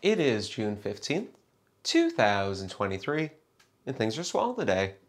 It is June 15th, 2023, and things are swell today.